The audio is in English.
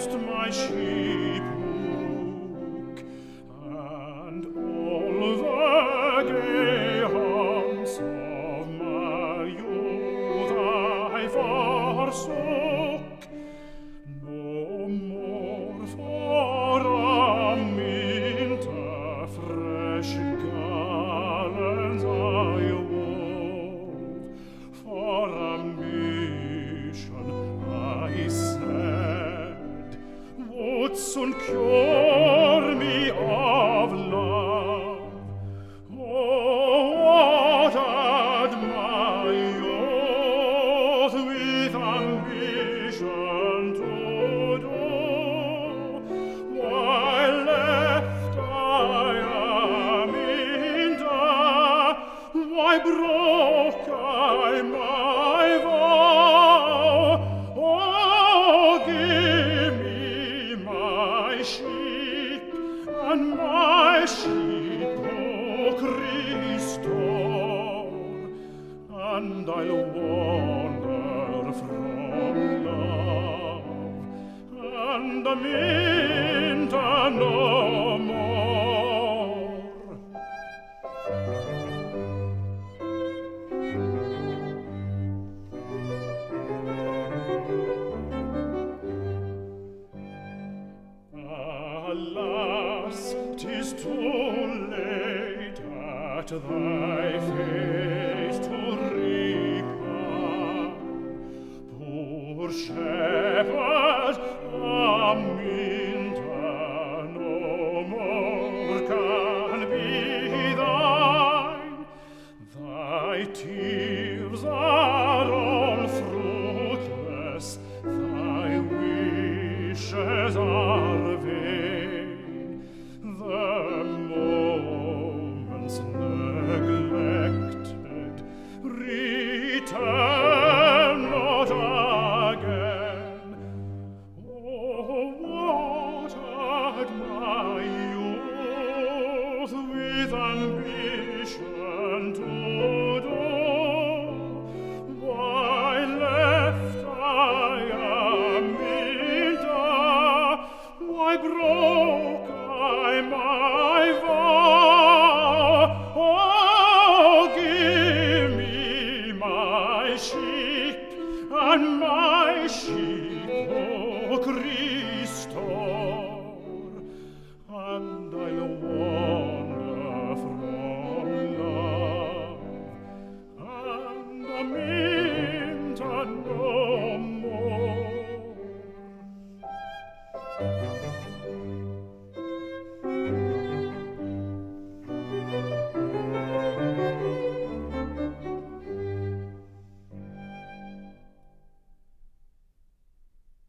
lost my sheep hook, and all the gay haunts of my youth I forsook. No more for a mint of fresh garlands I wove, for a mission I said would soon cure me of love. Oh, what had my youth with ambition to do? Why left I Aminta? Why broke I my vow? Oh, give me my sheep and my sheep, O Christ, and I'll wander from love and Aminta no more. Alas, 'tis too late at thy face to repine. Poor shepherd, Aminta no more can be thine. Thy tears are all fruitless, thy wishes are vain. The moments neglected return not again. Oh, what had my youth with ambition to do? Why left I Aminta? Why broke I my vow? Oh, give me my sheep and my sheep, O Christo.